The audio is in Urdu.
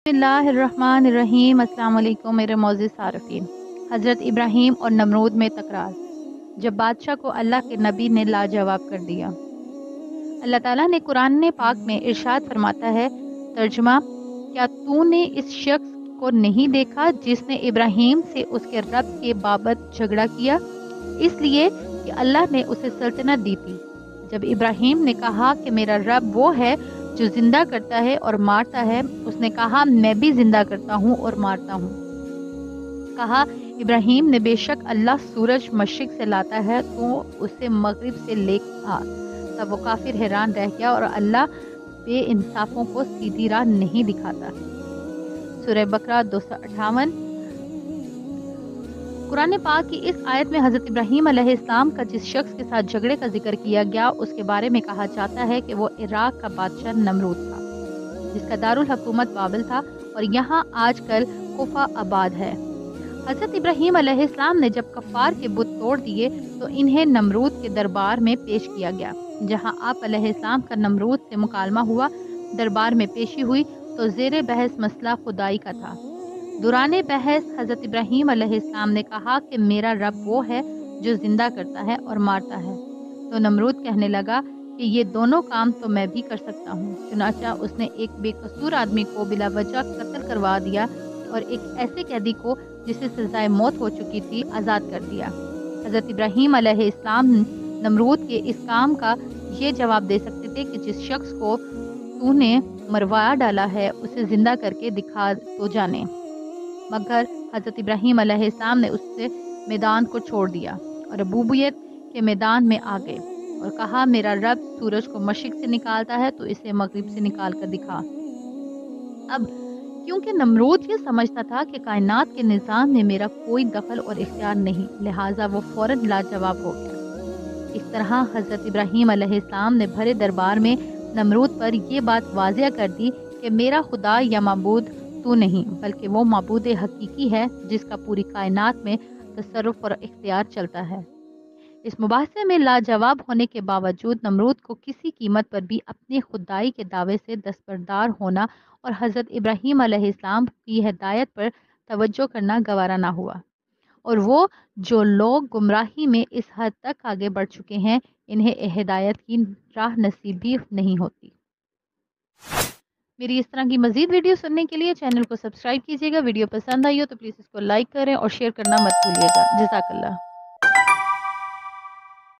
بسم اللہ الرحمن الرحیم۔ السلام علیکم میرے معزز صارفین۔ حضرت ابراہیم اور نمرود میں تکرار۔ جب بادشاہ کو اللہ کے نبی نے لاجواب کر دیا۔ اللہ تعالیٰ نے قرآن پاک میں ارشاد فرماتا ہے، ترجمہ: کیا تو نے اس شخص کو نہیں دیکھا جس نے ابراہیم سے اس کے رب کے بابت جھگڑا کیا، اس لیے کہ اللہ نے اسے سلطنت دی تھی۔ جب ابراہیم نے کہا کہ میرا رب وہ ہے جو زندہ کرتا ہے اور مارتا ہے، اس نے کہا میں بھی زندہ کرتا ہوں اور مارتا ہوں۔ کہا ابراہیم نے، بے شک اللہ سورج مشرق سے لاتا ہے تو اسے مغرب سے لے آ۔ تب وہ کافر حیران رہ گیا اور اللہ بے انصافوں کو سیدھی راہ نہیں دکھاتا۔ سورہ بقرہ 258۔ قرآن پاک کی اس آیت میں حضرت ابراہیم علیہ السلام کا جس شخص کے ساتھ جھگڑے کا ذکر کیا گیا، اس کے بارے میں کہا جاتا ہے کہ وہ عراق کا بادشاہ نمرود تھا، جس کا دارالحکومت بابل تھا اور یہاں آج کل کوفہ آباد ہے۔ حضرت ابراہیم علیہ السلام نے جب کفار کے بت توڑ دیے تو انہیں نمرود کے دربار میں پیش کیا گیا، جہاں آپ علیہ السلام کا نمرود سے مکالمہ ہوا۔ دربار میں پیشی ہوئی تو زیر بحث مسئلہ خدائی کا تھا۔ دوران بحث حضرت ابراہیم علیہ السلام نے کہا کہ میرا رب وہ ہے جو زندہ کرتا ہے اور مارتا ہے۔ تو نمرود کہنے لگا کہ یہ دونوں کام تو میں بھی کر سکتا ہوں۔ چنانچہ اس نے ایک بے قصور آدمی کو بلا وجہ قتل کروا دیا اور ایک ایسے قیدی کو جسے سزائے موت ہو چکی تھی آزاد کر دیا۔ حضرت ابراہیم علیہ السلام نمرود کے اس کام کا یہ جواب دے سکتے تھے کہ جس شخص کو تو نے مروا ڈالا ہے اسے زندہ کر کے دکھا تو جانے، مگر حضرت ابراہیم علیہ السلام نے اس سے میدان کو چھوڑ دیا اور ربوبیت کے میدان میں آ گئے اور کہا میرا رب سورج کو مشرق سے نکالتا ہے تو اسے مغرب سے نکال کر دکھا۔ اب کیونکہ نمرود یہ سمجھتا تھا کہ کائنات کے نظام میں میرا کوئی دخل اور اختیار نہیں، لہٰذا وہ فوراً لاجواب ہو گیا۔ اس طرح حضرت ابراہیم علیہ السلام نے بھرے دربار میں نمرود پر یہ بات واضح کر دی کہ میرا خدا یا معبود تو نہیں، بلکہ وہ معبود حقیقی ہے جس کا پوری کائنات میں تصرف اور اختیار چلتا ہے۔ اس مباحثے میں لاجواب ہونے کے باوجود نمرود کو کسی قیمت پر بھی اپنی خدائی کے دعوے سے دستبردار ہونا اور حضرت ابراہیم علیہ السلام کی ہدایت پر توجہ کرنا گوارا نہ ہوا، اور وہ جو لوگ گمراہی میں اس حد تک آگے بڑھ چکے ہیں انہیں ہدایت کی راہ نصیب بھی نہیں ہوتی۔ میری اس طرح کی مزید ویڈیو سننے کے لیے چینل کو سبسکرائب کیجیے گا۔ ویڈیو پسند آئی ہو تو پلیز اس کو لائک کریں اور شیئر کرنا مت بھولیے گا۔ جزاک اللہ۔